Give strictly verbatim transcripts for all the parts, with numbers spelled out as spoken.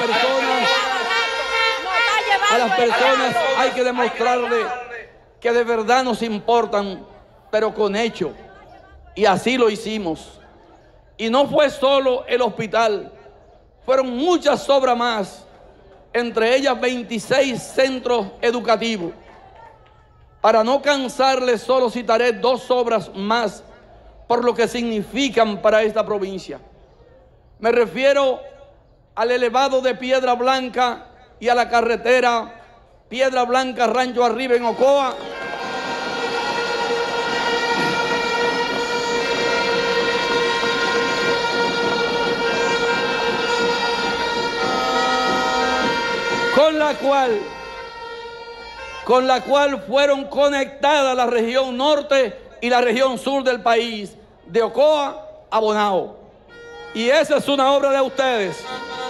personas, a las personas hay que demostrarle que de verdad nos importan, pero con hecho. Y así lo hicimos. Y no fue solo el hospital, fueron muchas obras más, entre ellas veintiséis centros educativos. Para no cansarles, solo citaré dos obras más por lo que significan para esta provincia. Me refiero al elevado de Piedra Blanca y a la carretera Piedra Blanca Rancho Arriba en Ocoa. Con la cual, con la cual fueron conectadas la región norte y la región sur del país, de Ocoa a Bonao. Y esa es una obra de ustedes.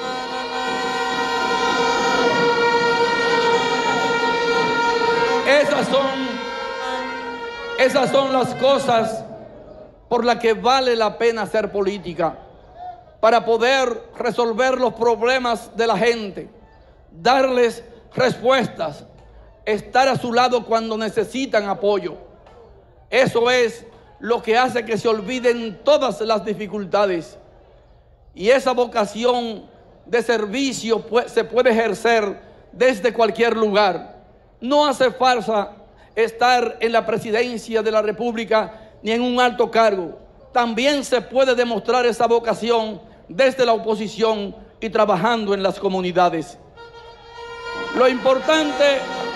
Esas son, esas son las cosas por las que vale la pena hacer política, para poder resolver los problemas de la gente, darles respuestas, estar a su lado cuando necesitan apoyo. Eso es lo que hace que se olviden todas las dificultades. Y esa vocación de servicio se puede ejercer desde cualquier lugar. No hace falta estar en la presidencia de la República ni en un alto cargo. También se puede demostrar esa vocación desde la oposición y trabajando en las comunidades. Lo importante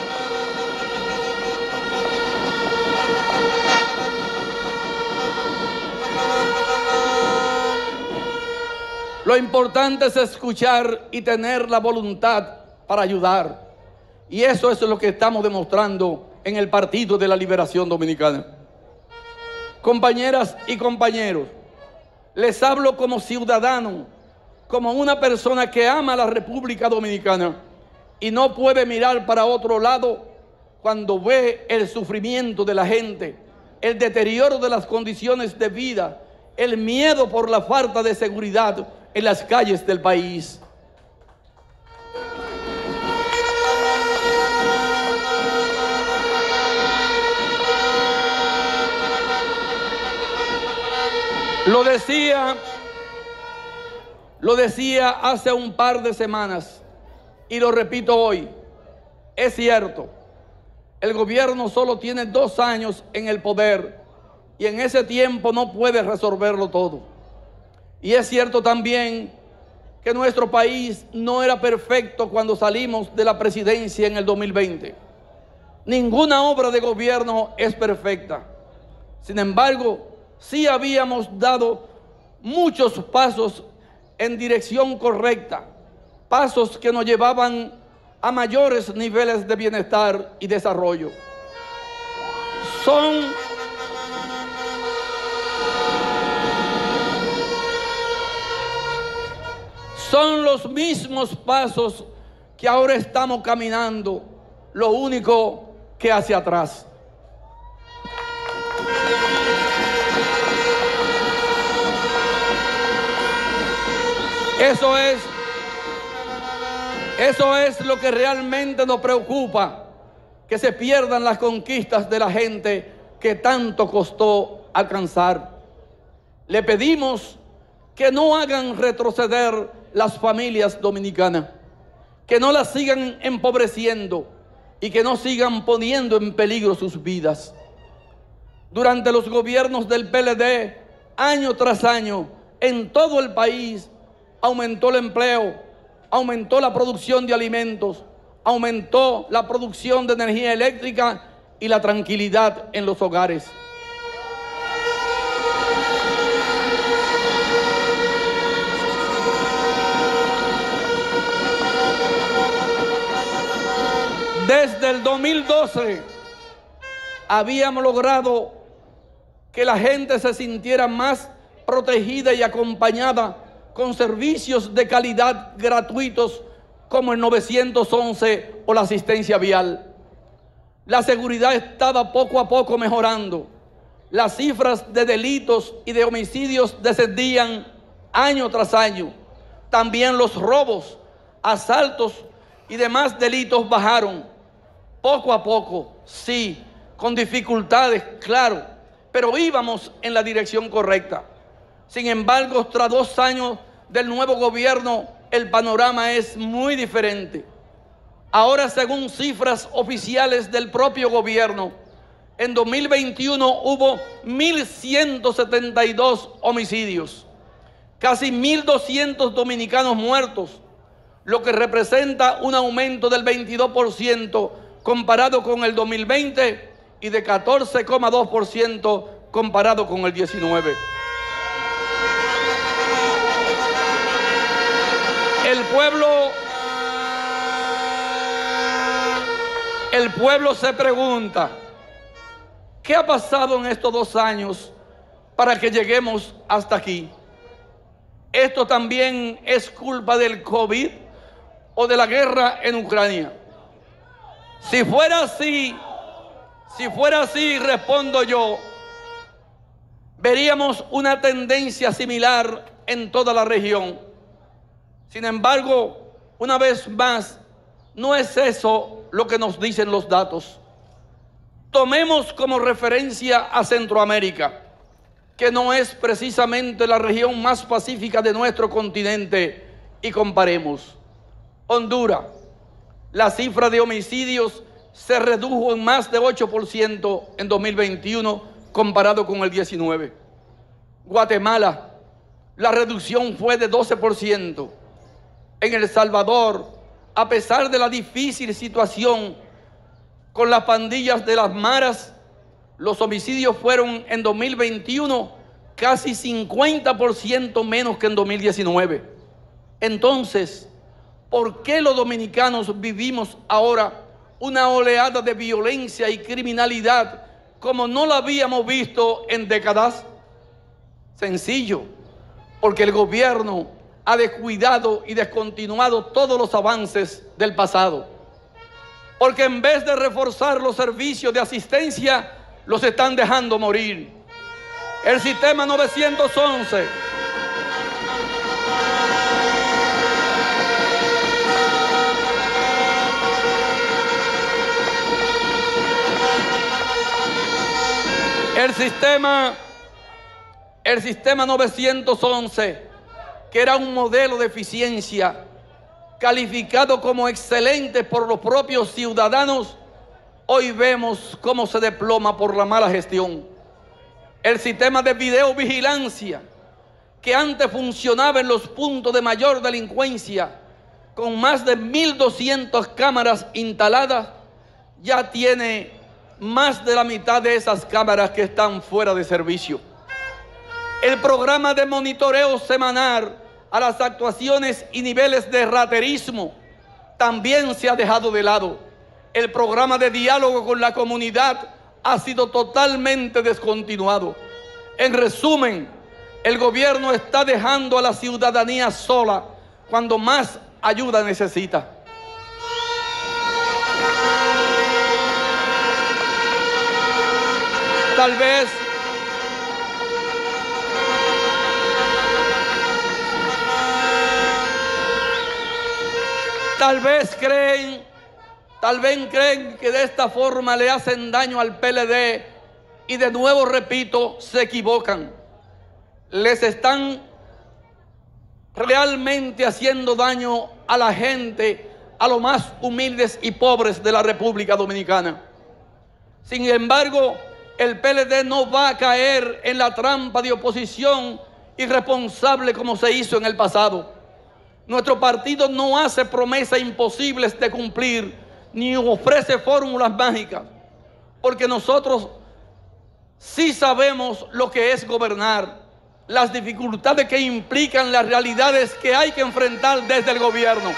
Lo importante es escuchar y tener la voluntad para ayudar. Y eso es lo que estamos demostrando en el Partido de la Liberación Dominicana. Compañeras y compañeros, les hablo como ciudadano, como una persona que ama a la República Dominicana y no puede mirar para otro lado cuando ve el sufrimiento de la gente, el deterioro de las condiciones de vida, el miedo por la falta de seguridad en las calles del país. Lo decía, lo decía hace un par de semanas y lo repito hoy. Es cierto, el gobierno solo tiene dos años en el poder y en ese tiempo no puede resolverlo todo. Y es cierto también que nuestro país no era perfecto cuando salimos de la presidencia en el dos mil veinte. Ninguna obra de gobierno es perfecta. Sin embargo, sí habíamos dado muchos pasos en dirección correcta, pasos que nos llevaban a mayores niveles de bienestar y desarrollo. Son Son los mismos pasos que ahora estamos caminando, lo único que hacia atrás. Eso es, eso es lo que realmente nos preocupa, que se pierdan las conquistas de la gente que tanto costó alcanzar. Le pedimos que no hagan retroceder las familias dominicanas, que no las sigan empobreciendo y que no sigan poniendo en peligro sus vidas. Durante los gobiernos del P L D, año tras año, en todo el país, aumentó el empleo, aumentó la producción de alimentos, aumentó la producción de energía eléctrica y la tranquilidad en los hogares. Desde el dos mil doce habíamos logrado que la gente se sintiera más protegida y acompañada con servicios de calidad gratuitos como el nueve once o la asistencia vial. La seguridad estaba poco a poco mejorando. Las cifras de delitos y de homicidios descendían año tras año. También los robos asaltos y demás delitos bajaron. Poco a poco, sí, con dificultades, claro, pero íbamos en la dirección correcta. Sin embargo, tras dos años del nuevo gobierno, el panorama es muy diferente. Ahora, según cifras oficiales del propio gobierno, en dos mil veintiuno hubo mil ciento setenta y dos homicidios, casi mil doscientos dominicanos muertos, lo que representa un aumento del veintidós por ciento comparado con el dos mil veinte y de catorce coma dos por ciento comparado con el diecinueve. El pueblo, el pueblo se pregunta, ¿qué ha pasado en estos dos años para que lleguemos hasta aquí? ¿Esto también es culpa del COVID o de la guerra en Ucrania? Si fuera así, si fuera así, respondo yo, veríamos una tendencia similar en toda la región. Sin embargo, una vez más, no es eso lo que nos dicen los datos. Tomemos como referencia a Centroamérica, que no es precisamente la región más pacífica de nuestro continente, y comparemos. Honduras, la cifra de homicidios se redujo en más de ocho por ciento en dos mil veintiuno comparado con el diecinueve. Guatemala, la reducción fue de doce por ciento. En El Salvador, a pesar de la difícil situación con las pandillas de las maras, los homicidios fueron en dos mil veintiuno casi cincuenta por ciento menos que en dos mil diecinueve. Entonces, ¿por qué los dominicanos vivimos ahora una oleada de violencia y criminalidad como no la habíamos visto en décadas? Sencillo, porque el gobierno ha descuidado y descontinuado todos los avances del pasado. Porque en vez de reforzar los servicios de asistencia, los están dejando morir. El sistema novecientos once, el sistema, el sistema novecientos once, que era un modelo de eficiencia, calificado como excelente por los propios ciudadanos, hoy vemos cómo se desploma por la mala gestión. El sistema de videovigilancia, que antes funcionaba en los puntos de mayor delincuencia, con más de mil doscientas cámaras instaladas, ya tiene más de la mitad de esas cámaras que están fuera de servicio. El programa de monitoreo semanal a las actuaciones y niveles de raterismo también se ha dejado de lado. El programa de diálogo con la comunidad ha sido totalmente descontinuado. En resumen, el gobierno está dejando a la ciudadanía sola cuando más ayuda necesita. Tal vez Tal vez creen, tal vez creen que de esta forma le hacen daño al P L D y de nuevo repito, se equivocan. Les están realmente haciendo daño a la gente, a los más humildes y pobres de la República Dominicana. Sin embargo, el P L D no va a caer en la trampa de oposición irresponsable como se hizo en el pasado. Nuestro partido no hace promesas imposibles de cumplir, ni ofrece fórmulas mágicas, porque nosotros sí sabemos lo que es gobernar, las dificultades que implican las realidades que hay que enfrentar desde el gobierno.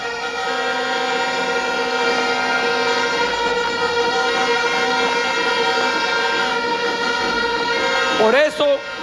Por eso,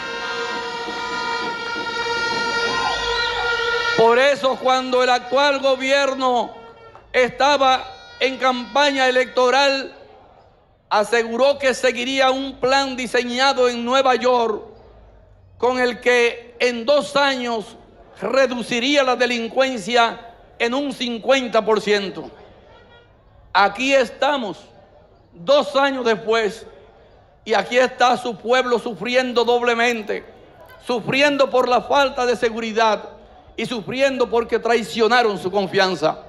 por eso cuando el actual gobierno estaba en campaña electoral, aseguró que seguiría un plan diseñado en Nueva York con el que en dos años reduciría la delincuencia en un cincuenta por ciento. Aquí estamos, dos años después, y aquí está su pueblo sufriendo doblemente, sufriendo por la falta de seguridad y sufriendo porque traicionaron su confianza.